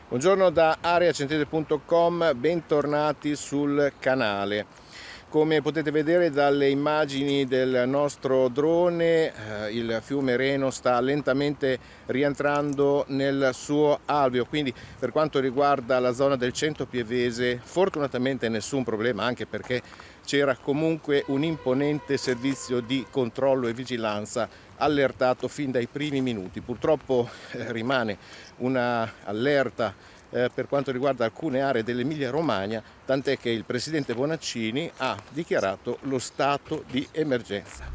Buongiorno da areacentrale.com, bentornati sul canale. Come potete vedere dalle immagini del nostro drone, il fiume Reno sta lentamente rientrando nel suo alveo, quindi per quanto riguarda la zona del Centro Pievese fortunatamente nessun problema, anche perché c'era comunque un imponente servizio di controllo e vigilanza allertato fin dai primi minuti. Purtroppo rimane una allerta per quanto riguarda alcune aree dell'Emilia Romagna, tant'è che il presidente Bonaccini ha dichiarato lo stato di emergenza.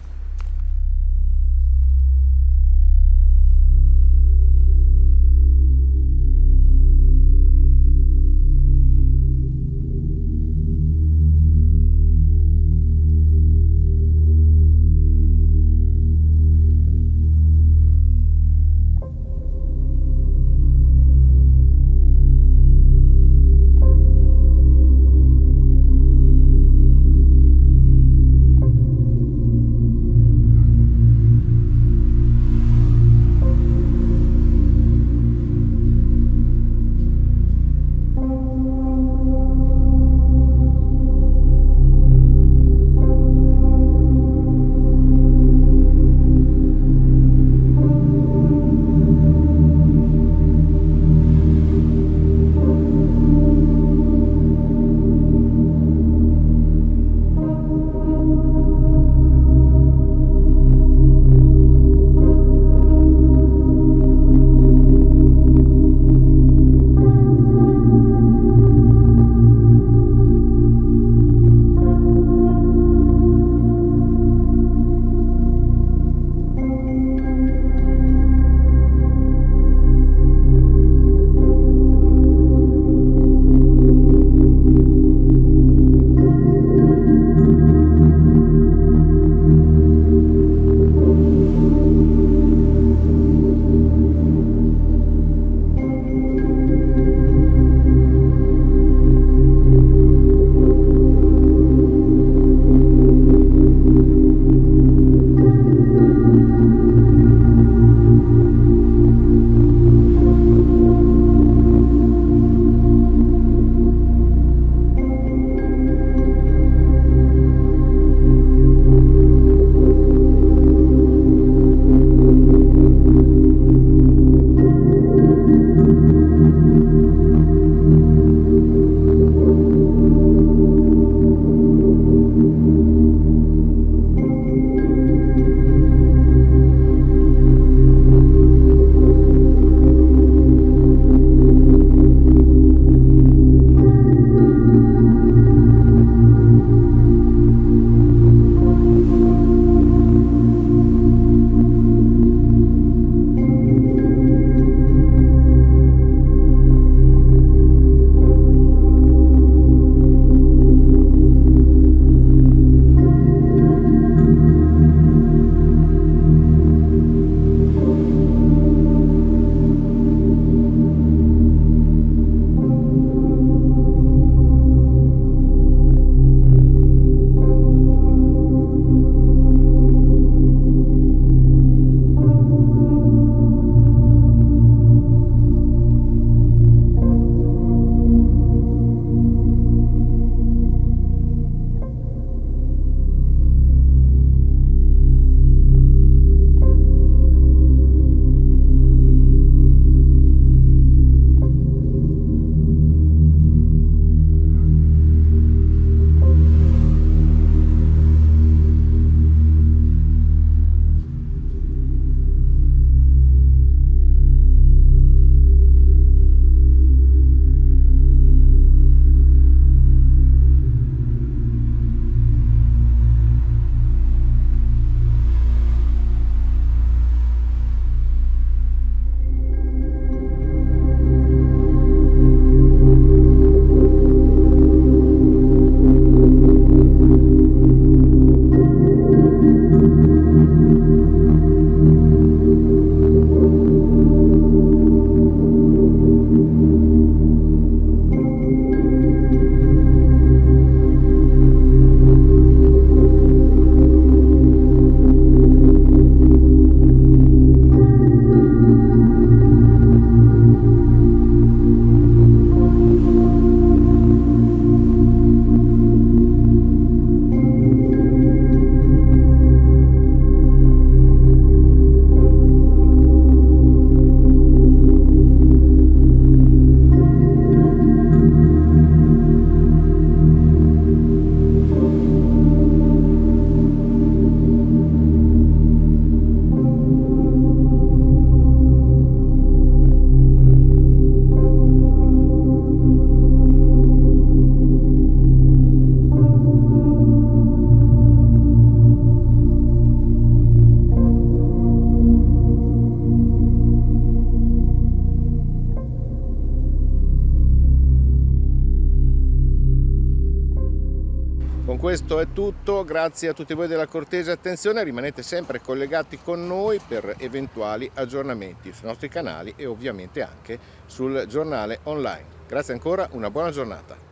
Con questo è tutto, grazie a tutti voi della cortese attenzione, rimanete sempre collegati con noi per eventuali aggiornamenti sui nostri canali e ovviamente anche sul giornale online. Grazie ancora, una buona giornata.